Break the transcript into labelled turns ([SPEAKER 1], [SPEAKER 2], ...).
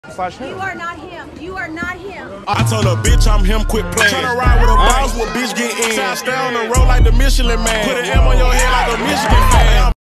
[SPEAKER 1] You are not him. You are not him.
[SPEAKER 2] I told her, bitch, I'm him, quit playing. Tryna ride with a boss, what bitch get in. I stay on the road like the Michelin man. Put an M on your head like a Michigan